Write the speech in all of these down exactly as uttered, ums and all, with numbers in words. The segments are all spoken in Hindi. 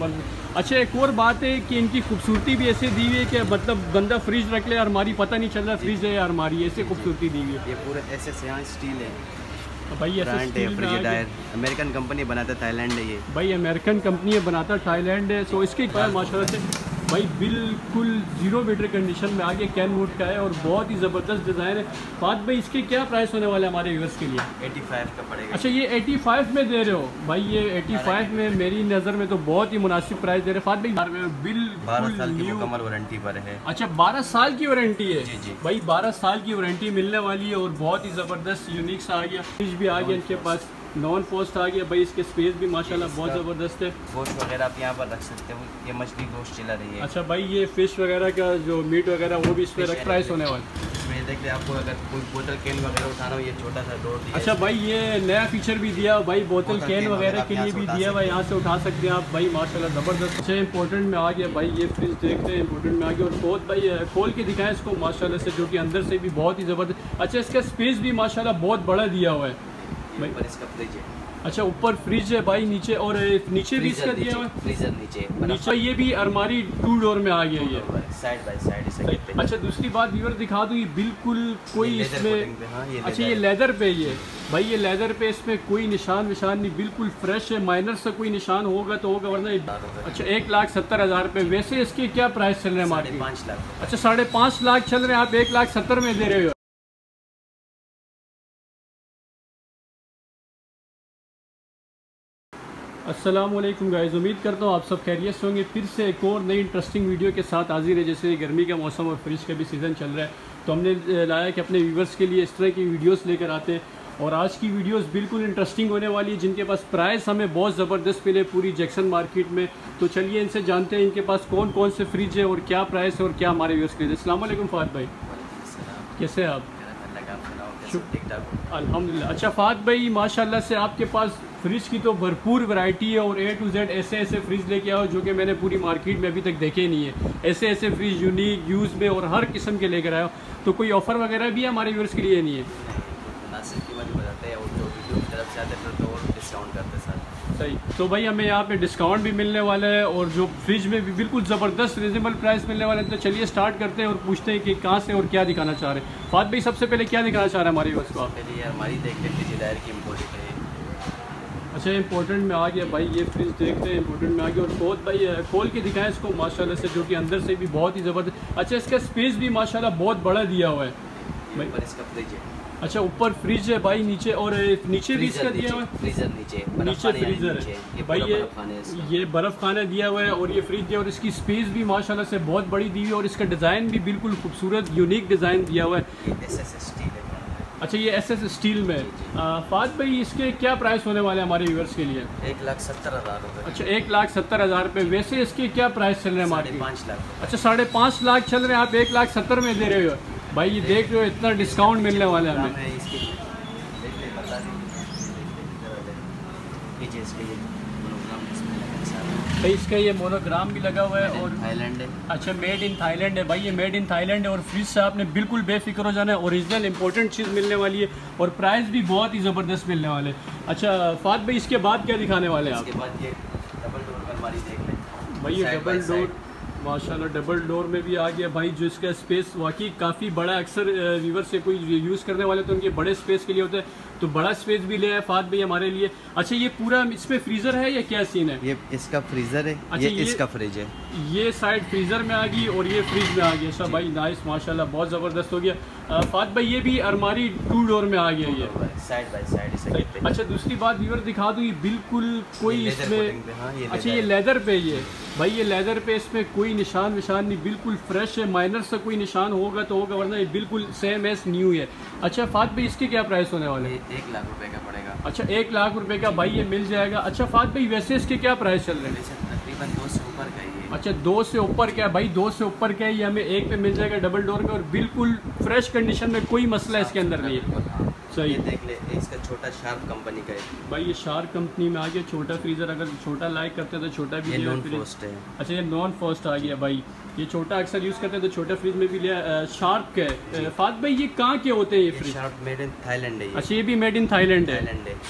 ज़बरदस्त। अच्छा एक और बात है कि इनकी खूबसूरती भी ऐसे दी हुई है कि मतलब बंदा फ्रिज रख ले अलमारी पता नहीं चल रहा फ्रिज है या अलमारी, ऐसे खूबसूरती दी हुई है। ये पूरे ऐसे से यहाँ स्टील है भाई ऐसे स्टील फ्रिजिडायर अमेरिकन कंपनी बनाता है, थाईलैंड है ये भाई, अमेरिकन कंपनी है बनाता थाईलैंड है। सो इसके माशाल्लाह से भाई बिल्कुल जीरो मीटर कंडीशन में आगे कैन वुड का है और बहुत ही ज़बरदस्त डिज़ाइन है। फात भाई इसके क्या प्राइस होने वाले हमारे व्यूअर्स के लिए? पचासी का पड़ेगा। अच्छा ये पचासी में दे रहे हो भाई? ये पचासी में मेरी नज़र में तो बहुत ही मुनासिब प्राइस दे रहे हैं फात भाई। बिल्कुल मुकम्मल वारंटी पर है। अच्छा बारह साल की वारंटी है? जी जी भाई बारह साल की वारंटी मिलने वाली है और बहुत ही ज़बरदस्त यूनिक सा आ गया, फ्रिज भी आ गया इनके पास, नॉन फोस्ट आ गया भाई। इसके स्पेस भी माशाल्लाह बहुत ज़बरदस्त है। गोश्त वगैरह आप यहाँ पर रख सकते हो, ये मछली गोश्त चिल्ला रही है। अच्छा भाई ये फिश वगैरह का जो मीट वगैरह वो भी इस पर रख प्राइस होने वाला है। देख ले आपको अगर कोई बोतल कैन वगैरह उठाना हो ये छोटा सा डोर दिया। अच्छा भाई ये नया फीचर भी दिया भाई, बोतल कैन वगैरह के लिए भी दिया भाई, यहाँ से उठा सकते हैं आप भाई माशाल्लाह ज़बरदस्त। अच्छा इम्पोर्टेंट में आ गया भाई, ये फ्रिज देखते हैं इम्पोर्टेंट में आ गया और बहुत भाई खोल के दिखाएं इसको माशाल्लाह से, जो कि अंदर से भी बहुत ही ज़बरदस्त। अच्छा इसका स्पेस भी माशाल्लाह बहुत बड़ा दिया हुआ है भाई। इसका फ्रिज है, अच्छा ऊपर फ्रिज है भाई नीचे, और नीचे भी इसका दिया हुआ है फ्रीजर नीचे नीचे ये भी अलमारी टू डोर में आ गया ये साइड बाय साइड इसे। अच्छा दूसरी बात व्यूअर दिखा दूँ, ये बिल्कुल कोई इसमें हाँ, ये अच्छा ये लेदर पे ये भाई, ये लेदर पे इसमें कोई निशान विशान नहीं, बिल्कुल फ्रेश है। माइनर से कोई निशान होगा तो होगा वरना। अच्छा एक लाख सत्तर हज़ार रुपये। वैसे इसके क्या प्राइस चल रहे हैं मार्केट? पाँच लाख। अच्छा साढ़े पाँच लाख चल रहे हैं, आप एक लाख सत्तर में दे रहे हो। अस्सलाम वालेकुम गाइस, उम्मीद करता हूँ आप सब खैरियत से होंगे। फिर से एक और नई इंटरेस्टिंग वीडियो के साथ हाजिर है। जैसे गर्मी का मौसम और फ्रिज का भी सीज़न चल रहा है तो हमने लाया कि अपने व्यूवर्स के लिए इस तरह की वीडियोस लेकर आते हैं। और आज की वीडियोस बिल्कुल इंटरेस्टिंग होने वाली है, जिनके पास प्राइस हमें बहुत ज़बरदस्त मिले पूरी जैक्सन मार्केट में। तो चलिए इनसे जानते हैं इनके पास कौन कौन से फ्रिज है और क्या प्राइस है और क्या हमारे व्यूवर्स के लिए। अस्सलाम वालेकुम फ़ात भाई, कैसे हैं आप? अल्हम्दुलिल्लाह। अच्छा फ़ात भाई माशाल्लाह से आपके पास फ्रिज की तो भरपूर वैरायटी है और ए टू जेड ऐसे ऐसे फ्रिज लेके आओ जो कि मैंने पूरी मार्केट में अभी तक देखे नहीं है। ऐसे ऐसे फ्रिज यूनिक यूज़ में और हर किस्म के लेकर आए हो। तो कोई ऑफ़र वगैरह भी है हमारे व्यूअर्स के लिए? नहीं है, सही। तो भाई हमें यहाँ पे डिस्काउंट भी मिलने वाला है और जो फ्रिज में भी बिल्कुल ज़बरदस्त रिजनेबल प्राइस मिलने वाला है। तो चलिए स्टार्ट करते हैं और पूछते हैं कि कहाँ से और क्या दिखाना चाह रहे हैं। फ़ात भाई सबसे पहले क्या दिखाना चाह रहे हैं हमारे व्यूअर्स को? पहले हमारी देख लेते फ्रिजिडायर की इम्पोर्टेंट है। अच्छा इम्पोर्टेंट में आ गया भाई, ये फ्रिज देखते हैं इम्पोर्टेंट में आ गया और बहुत भाई खोल के दिखाएं इसको माशाल्लाह से, जो कि अंदर से भी बहुत ही ज़बरदस्त। अच्छा इसका स्पेस भी माशाल्लाह बहुत बड़ा दिया हुआ है भाई। इसका फ्रिज है। अच्छा ऊपर फ्रिज है भाई नीचे, और नीचे भी इसका दिया हुआ है फ्रीजर नीचे नीचे फ्रीजर है ये भाई। ये ये बर्फ़ खाना दिया हुआ है और ये फ्रिज दिया और इसकी स्पेस भी माशाल्लाह से बहुत बड़ी दी हुई है और इसका डिज़ाइन भी बिल्कुल खूबसूरत यूनिक डिज़ाइन दिया हुआ है। अच्छा ये एस एस स्टील में। फ़ात भाई इसके क्या प्राइस होने वाले हैं हमारे व्यूअर्स के लिए? एक लाख सत्तर हज़ार रुपये। अच्छा एक लाख सत्तर हज़ार रुपये। वैसे इसके क्या प्राइस चल रहे हैं हमारे? पाँच लाख। अच्छा साढ़े पाँच लाख चल रहे हैं, आप एक लाख सत्तर में दे रहे हो भाई। ये देख रहे हो इतना डिस्काउंट मिलने वाला है हमें। भाई इसका ये मोनोग्राम भी लगा हुआ है और थाईलैंड है। अच्छा मेड इन थाईलैंड है भाई, ये मेड इन थाईलैंड है और फ्रिज से आपने बिल्कुल बेफिक्र हो जाना है। ओरिजिनल इंपॉर्टेंट चीज़ मिलने वाली है और प्राइस भी बहुत ही ज़बरदस्त मिलने वाले हैं। अच्छा फ़ात भाई इसके बाद क्या दिखाने वाले हैं आप? इसके बाद ये डबल डोर की अलमारी देख लें भाई, ये डबल डोर माशाल्लाह डबल डोर में भी आ गया भाई, जो इसका स्पेस वाकई काफ़ी बड़ा। अक्सर व्यूवर से कोई यूज़ करने वाले तो उनके बड़े स्पेस के लिए होता है, तो बड़ा स्पेस भी ले आए फ़ात भाई हमारे लिए। अच्छा ये पूरा इसमें फ्रीज़र है या क्या सीन है? ये इसका फ्रीज़र है। अच्छा, ये, ये इसका फ्रिज है। ये साइड फ्रीज़र में आ गई और ये फ्रिज में आ गया। अच्छा भाई नाइस माशाल्लाह बहुत ज़बरदस्त हो गया। फ़ात भाई ये भी अलमारी टू डोर में आ गया ये साइड बाय साइड इसे। अच्छा दूसरी बात व्यूअर दिखा दूँ, ये बिल्कुल कोई इसमें अच्छा ये लेदर पे ये भाई, ये लेदर पे इसमें कोई निशान विशान नहीं, बिल्कुल फ्रेश है। माइनर से कोई निशान होगा तो होगा वरना ये बिल्कुल सेम एस न्यू है। अच्छा फ़ात भाई इसके क्या प्राइस होने वाले? एक लाख रुपए का पड़ेगा। अच्छा एक लाख रुपए का भाई ये मिल जाएगा। अच्छा फ़ात भाई वैसे इसके क्या प्राइस चल रहे हैं? तकरीबन दो से ऊपर का ही है। अच्छा दो से ऊपर क्या भाई? दो से ऊपर क्या है, ये हमें एक पे मिल जाएगा डबल डोर में और बिल्कुल फ्रेश कंडीशन में, कोई मसला इसके अंदर नहीं है। सही देख ले इसका छोटा शार्प कंपनी का है भाई, ये शार्प कंपनी में आ गया छोटा फ्रीज़र। अगर छोटा लाइक करते हैं तो छोटा भी ये नॉन फॉस्ट है। अच्छा ये नॉन फॉस्ट आ गया भाई, ये छोटा अक्सर यूज़ करते हैं तो छोटा फ्रिज में भी लिया। शार्प का है। फ़ात भाई ये कहाँ के होते हैं ये fridge? Sharp made in Thailand है। अच्छा ये भी मेड इन थाईलैंड है, सही।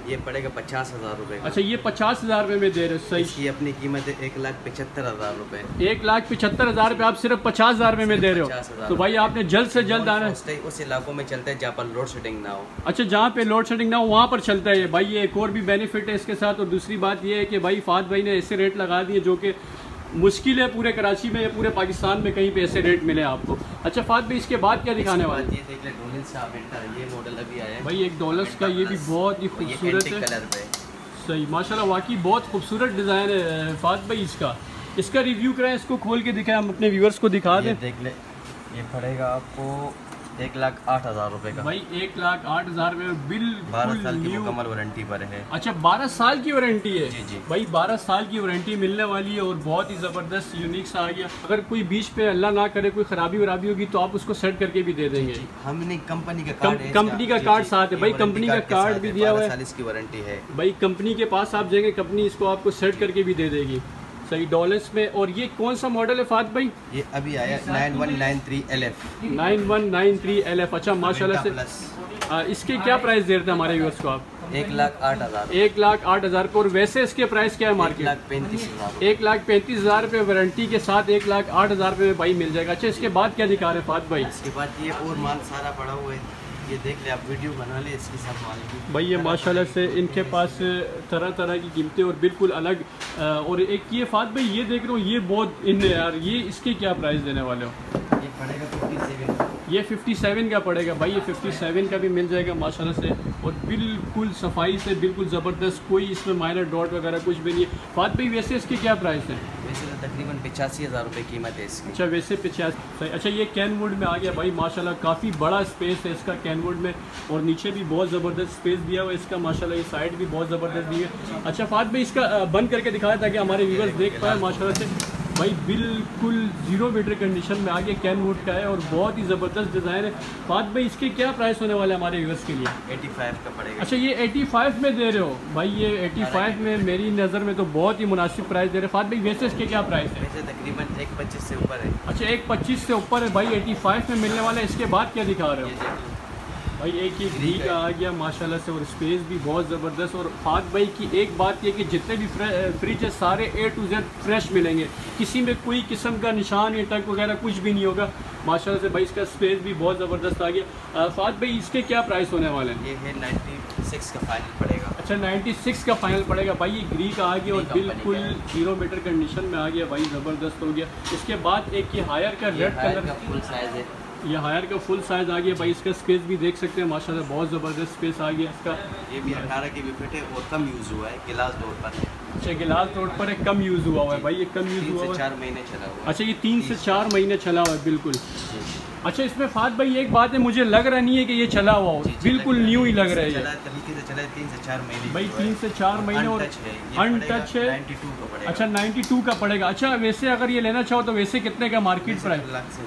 ये पड़ेगा पचास हज़ार रुपये। अच्छा ये पचास हज़ार रुपये में दे रहे हो, सही। इसकी अपनी कीमत है एक लाख पचहत्तर हज़ार रुपये। एक लाख पचहत्तर हज़ार रुपये आप सिर्फ पचास हज़ार रुपये में दे रहे हो, तो भाई आपने जल्द से जल्द आना है। उस इलाकों में चलता है जहाँ पर लोड शेडिंग ना हो। अच्छा जहाँ पे लोड शेडिंग ना हो वहाँ पर चलता है भाई, ये एक और भी बेनिफिट है इसके साथ। और दूसरी बात ये है कि भाई फात भाई ने ऐसे रेट लगा दिए जो कि मुश्किल है पूरे कराची में या पूरे पाकिस्तान में कहीं पे ऐसे रेट मिले आपको। अच्छा फात भाई इसके बाद क्या दिखाने वाले? ये देख ले डोलस का अवेंटर, ये मॉडल अभी आया है भाई, एक डोलस का ये भी बहुत ही खूबसूरत है, कलर पे सही माशाल्लाह, वाकई बहुत खूबसूरत डिज़ाइन है फात भाई। इसका इसका रिव्यू कराएं, इसको खोल के दिखाएं, हम अपने व्यूअर्स को दिखा दें। देख ले, ये पड़ेगा आपको एक लाख आठ हज़ार रुपये का। भाई एक लाख आठ हज़ार रुपये बिल्कुल बारह साल की मुकम्मल वारंटी पर है। अच्छा बारह साल की वारंटी है? जी जी भाई बारह साल की वारंटी मिलने वाली है और बहुत ही ज़बरदस्त यूनिक सा आ गया। अगर कोई बीच पे अल्लाह ना करे कोई खराबी वराबी होगी तो आप उसको सेट करके भी दे देंगे। हमने कंपनी का कार्ड, कंपनी का कार्ड साथ है भाई, कंपनी का कार्ड भी दिया हुआ है, इसकी वारंटी है भाई। कंपनी के पास आप जाएंगे, कंपनी इसको आपको सेट करके भी दे देगी, सही, डॉलर्स में। और ये कौन सा मॉडल है फात भाई? ये अभी आया nine one nine three L F. Nine one nine three L F. अच्छा माशाल्लाह से आ, इसके क्या प्राइस दे रहे थे हमारे व्यूअर्स को आप? एक लाख आठ हज़ार एक लाख आठ हज़ार पर। और वैसे इसके प्राइस क्या है मार्केट? लाख पैंतीस हज़ार एक लाख पैंतीस हज़ार रुपये वारंटी के साथ एक लाख आठ हज़ार रुपये में भाई मिल जाएगा। अच्छा इसके बाद क्या दिखा रहे हैं फात भाई? इसके बाद ये और माल सारा पड़ा हुआ है, ये देख ले, आप वीडियो बना ले इसकी सब माल की। भाई ये माशाल्लाह से इनके पास तरह तरह की कीमतें और बिल्कुल अलग। और एक ये फात भाई ये देख रहा हूँ, ये बहुत इन है यार, ये इसके क्या प्राइस देने वाले हो? ये पड़ेगा फिफ्टी सेवन। ये सत्तावन का पड़ेगा भाई, ये सत्तावन का भी मिल जाएगा माशाल्लाह से। और बिल्कुल सफाई से, बिल्कुल ज़बरदस्त, कोई इसमें माइनर डॉट वगैरह कुछ भी नहीं है। फात भाई वैसे इसके क्या प्राइस है? वैसे तो तकरीबन पचासी हज़ार रुपये कीमत है इसकी। अच्छा वैसे पचास। अच्छा ये कैनवुड में आ गया भाई माशाल्लाह, काफ़ी बड़ा स्पेस है इसका कैनवुड में, और नीचे भी बहुत ज़बरदस्त स्पेस दिया हुआ है इसका माशाल्लाह, ये साइड भी बहुत ज़बरदस्त दी है। अच्छा फात भाई इसका बंद करके दिखाया ताकि हमारे व्यूअर्स देख पाए माशाल्लाह से। भाई बिल्कुल जीरो मीटर कंडीशन में आ गया, कैनवुड का है और बहुत ही ज़बरदस्त डिज़ाइन है। फात भाई इसके क्या प्राइस होने वाले हमारे व्यूअर्स के लिए? पचासी का पड़ेगा। अच्छा ये पचासी में दे रहे हो भाई? ये पचासी में मेरी नज़र में तो बहुत ही मुनासिब प्राइस दे रहे हैं फात भाई। वैसे इसके क्या प्राइस है? वैसे तकरीबन एक पच्चीस से ऊपर है। अच्छा एक पच्चीस से ऊपर है भाई, पचासी में मिलने वाला है। इसके बाद क्या दिखा रहे हो भाई? एक ही घी का आ गया माशाल्लाह से, और स्पेस भी बहुत ज़बरदस्त। और फात भाई की एक बात ये कि जितने भी फ्रिज है सारे ए टू जेड फ्रेश मिलेंगे, किसी में कोई किस्म का निशान या टक वगैरह कुछ भी नहीं होगा माशाल्लाह से। भाई इसका स्पेस भी बहुत ज़बरदस्त आ गया। फात भाई इसके क्या प्राइस होने वाले हैं? ये है छियानवे का फाइनल पड़ेगा। अच्छा छियानवे का फाइनल पड़ेगा भाई। ये ग्री का आ गया और बिल्कुल जीरो मीटर कंडीशन में आ गया भाई, ज़बरदस्त हो गया। इसके बाद एक ये हायर का रेड कलर का फुल साइज़ है, ये हायर का फुल साइज़ आ गया भाई। इसका स्पेस भी देख सकते हैं माशाल्लाह, बहुत ज़बरदस्त स्पेस आ गया इसका। ये भी अठारह की भी फिट है और कम यूज़ हुआ है, गिलास डोर पर है। अच्छा गिलास रोड पर है, कम यूज़ हुआ हुआ है भाई, ये कम यूज़ हुआ हुआ है, चार महीने चला हुआ है। अच्छा ये तीन से चार महीने चला हुआ है बिल्कुल। अच्छा इसमें फात भाई एक बात है, मुझे लग रहा नहीं है कि ये चला हुआ हो, बिल्कुल न्यू ही लग रहा है ये तरीके से चला है, तीन से चार महीने भाई, तीन से चार महीने और अनटच है। अच्छा बानवे का पड़ेगा। अच्छा वैसे अगर ये लेना चाहो तो वैसे कितने का मार्केट प्राइस?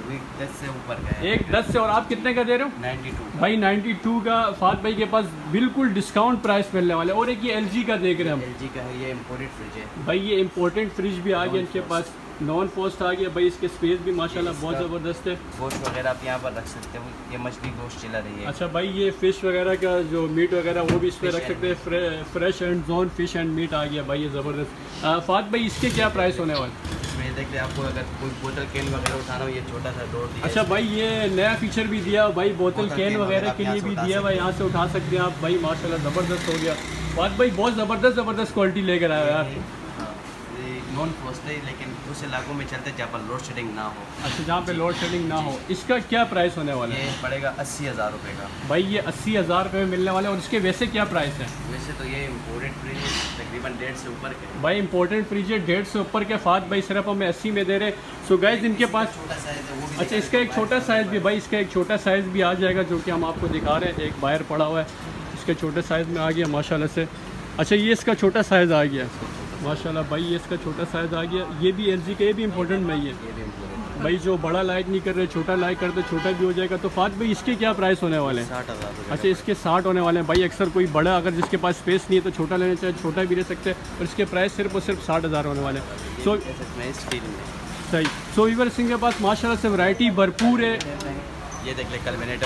दस से ऊपर का है, एक दस से। और आप कितने का दे रहे हो? बानवे भाई बानवे का फात भाई के पास बिल्कुल डिस्काउंट प्राइस मिलने वाले। और एक ये एलजी का देख रहे हैं हम, एलजी का है, ये इम्पोर्टेड फ्रिज है भाई, ये इम्पोर्टेंट फ्रिज भी आ गया इनके पास, नॉन फॉस्ट आ गया भाई। इसके स्पेस भी माशाल्लाह बहुत ज़बरदस्त है। गोश्त वगैरह आप यहाँ पर रख सकते हो, ये मछली गोश्त चिला रही है। अच्छा भाई ये फ़िश वगैरह का जो मीट वगैरह वो भी इस पर रख सकते हैं, फ्रे, fresh and zone fish and meat आ गया भाई, ये ज़बरदस्त। फात भाई इसके क्या प्राइस होने वाले? इसमें देखिए आपको अगर कोई बोतल कैन वगैरह उठाना हो, ये छोटा सा डोर दिया। अच्छा भाई ये नया फीचर भी दिया भाई, बोतल कैन वगैरह के लिए भी दिया भाई, यहाँ से उठा सकते हैं आप भाई, माशाल्लाह ज़बरदस्त हो गया। फात भाई बहुत ज़बरदस्त ज़बरदस्त क्वालिटी लेकर आया यार। नॉन फॉस्ट है लेकिन उस इलाकों में चलते हैं जहाँ पर लोड शेडिंग ना हो। अच्छा जहाँ पे लोड शेडिंग ना हो। इसका क्या प्राइस होने वाला है? ये पड़ेगा अस्सी हज़ार रुपये का भाई, ये अस्सी हज़ार रुपये में मिलने वाले। और इसके वैसे क्या प्राइस है? वैसे तो ये इम्पोर्टेड फ्रिज है, तकरीबन डेढ़ से ऊपर के भाई, इम्पोर्टेंट फ्रिज है डेढ़ से ऊपर के। फात भाई सिर्फ हमें अस्सी में दे रहे। सो गाइज इनके पास छोटा साइज़ है वो भी। अच्छा इसका एक छोटा साइज़ भी भाई, इसका एक छोटा साइज़ भी आ जाएगा जो कि हम आपको दिखा रहे हैं, एक बाहर पड़ा हुआ है, इसके छोटे साइज़ में आ गया माशाल्लाह से। अच्छा ये इसका छोटा साइज़ आ गया माशाल्लाह भाई, ये इसका छोटा साइज़ आ गया। ये भी एलजी का, ये भी इम्पोर्टेंट में ही है भाई, जो बड़ा लाइक नहीं कर रहे, छोटा लाइक करते छोटा भी हो जाएगा। तो फात भाई इसके क्या प्राइस होने वाले हैं? साठ हज़ार। अच्छा इसके साठ होने वाले हैं भाई। अक्सर कोई बड़ा अगर जिसके पास स्पेस नहीं है तो छोटा लेना चाहे छोटा भी ले सकते हैं, और इसके प्राइस सिर्फ और सिर्फ साठ हज़ार होने वाले हैं। सो स्टील में सही। सो वीवर सिंह के पास माशाल्लाह से वैरायटी भरपूर है। ये देख ले कल्विनेटर,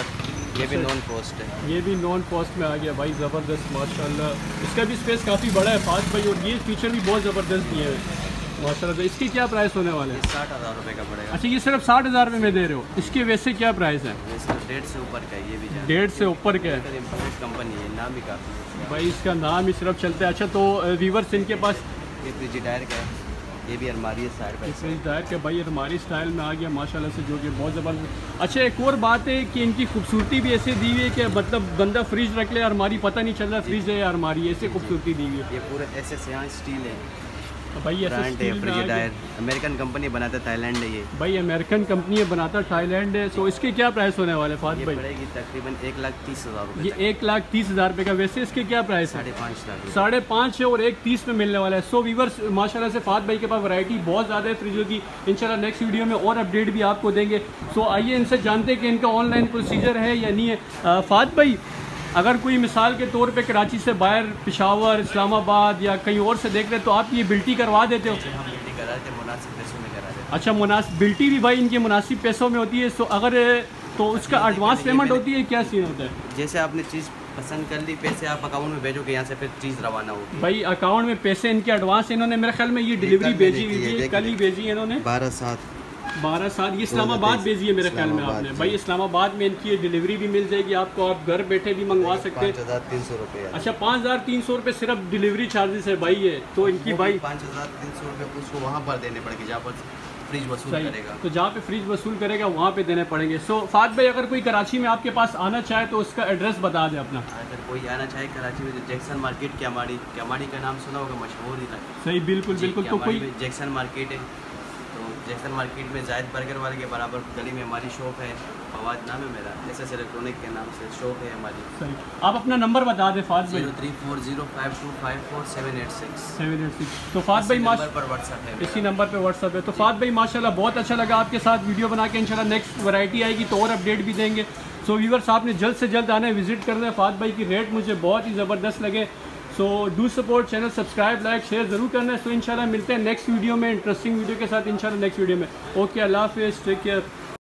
ये भी नॉन कॉस्ट है। ये भी नॉन कॉस्ट में आ गया भाई, ज़बरदस्त माशाल्लाह। इसका भी स्पेस काफ़ी बड़ा है फास्ट भाई, और ये फीचर भी बहुत ज़बरदस्त दिए हैं माशाल्लाह। इसकी क्या प्राइस होने वाले हैं? साठ हज़ार रुपये का पड़ेगा। अच्छा, ये सिर्फ साठ हज़ार रुपये में दे रहे हो? इसके वैसे क्या प्राइस है? डेढ़ से ऊपर का है ये भी। डेढ़ से ऊपर का है। इम्पोर्ट कंपनी है, नाम भी काफ़ी है भाई, इसका नाम ही सिर्फ चलता है। अच्छा, तो व्यूवर्स इनके पास ये फ्रिजिडायर का है, ये भी अलमारी है साइड बाई साइड। फ्रिजिडायर के भाई अलमारी स्टाइल में आ गया माशाल्लाह से, जो कि बहुत ज़बरदस्त। अच्छा, एक और बात है कि इनकी खूबसूरती भी ऐसे दी हुई है कि मतलब बंदा फ्रिज रख ले अलमारी पता नहीं चल रहा फ्रिज है या अलमारी, ऐसे खूबसूरती दी हुई है। ये पूरे ऐसे से यहाँ स्टील है तो भाई ऐसे स्टील में आ गया। अमेरिकन कंपनी बनाता है, थाईलैंड है ये। भाई अमेरिकन कंपनी है, बनाता थाईलैंड है। सो इसके क्या प्राइस होने वाले फात भाई? पड़ेगी तकरीबन एक लाख तीस हज़ार रुपये। ये एक लाख तीस हज़ार रुपये का। वैसे इसके क्या प्राइस है? साढ़े पाँच लाख साढ़े पाँच है और एक तीस में मिलने वाला है। सो वीवर्स माशाल्लाह से फात भाई के पास वैरायटी बहुत ज़्यादा है फ्रिजों की। इंशाल्लाह नेक्स्ट वीडियो में और अपडेट भी आपको देंगे। सो आइए इनसे जानते हैं कि इनका ऑनलाइन प्रोसीजर है या नहीं है। फात भाई, अगर कोई मिसाल के तौर पे कराची से बाहर पेशावर, इस्लामाबाद या कहीं और से देख रहे तो आप ये बिल्टी करवा देते हो? हम बिल्टी करा देते, मुनासिब पैसों में करा देते। अच्छा, मुनासिब बिल्टी भी भाई इनके मुनासिब पैसों में होती है। सो अगर तो उसका एडवांस पेमेंट होती है, क्या सीन होता है? जैसे आपने चीज़ पसंद कर ली, पैसे आप अकाउंट में भेजोगे, यहाँ से फिर चीज़ रवाना होगी। भाई अकाउंट में पैसे इनके एडवांस इन्होंने मेरे ख्याल में ये डिलीवरी भेजी हुई है, कल ही भेजी है इन्होंने। बारह सात बारह साल ये इस्लामाबाद भेजी है मेरे ख्याल में आपने। भाई इस्लामाबाद में इनकी डिलीवरी भी मिल जाएगी आपको, आप घर बैठे भी मंगवा सकते हैं। पाँच हज़ार तीन सौ रुपये। अच्छा, पाँच हज़ार तीन सौ रुपये सिर्फ डिलीवरी चार्जेस है भाई ये तो इनकी भाई। पाँच हज़ार तीन सौ रुपये उसको वहाँ पर देने पड़ेंगे जहाँ पर फ्रिज वसूल करेगा। तो जहाँ पे फ्रिज वसूल करेगा वहाँ पे देने पड़ेंगे। सो फात भाई, अगर कोई कराची में आपके पास आना चाहे तो उसका एड्रेस बता दें अपना। अगर कोई आना चाहे कराची में तो जैक्सन मार्केट क्यामाड़ी, क्यामाड़ी का नाम सुना होगा, मशहूर ही था। सही, बिल्कुल बिल्कुल। तो कोई जैक्सन मार्केट है, तो जैक्सन मार्केट में जायद बर्गर वाले के बराबर गली में हमारी शॉप है। फवाद नाम है मेरा, एस एस इलेक्ट्रॉनिक के नाम से शॉप है हमारी। सही, आप अपना नंबर बता दें फात भाई। Zero three four zero five two five four seven eight six seven eight six तो फात भाई नंबर पर व्हाट्सअप है, इसी नंबर पे व्हाट्सअप है। तो फात भाई माशाल्लाह बहुत अच्छा लगा आपके साथ वीडियो बना के। इंशाल्लाह नेक्स्ट वैरायटी आएगी तो और अपडेट भी देंगे। सो व्यूअर्स, आपने जल्द से जल्द आना है, विजिट करना है। फात भाई की रेट मुझे बहुत ही ज़बरदस्त लगे। So do support channel, subscribe, like, share ज़रूर करना है। सो इंशाल्लाह मिलते हैं नेक्स्ट वीडियो में, इंटरेस्टिंग वीडियो के साथ इंशाल्लाह नेक्स्ट वीडियो में। ओके, अल्लाह हाफिज़, टेक केयर।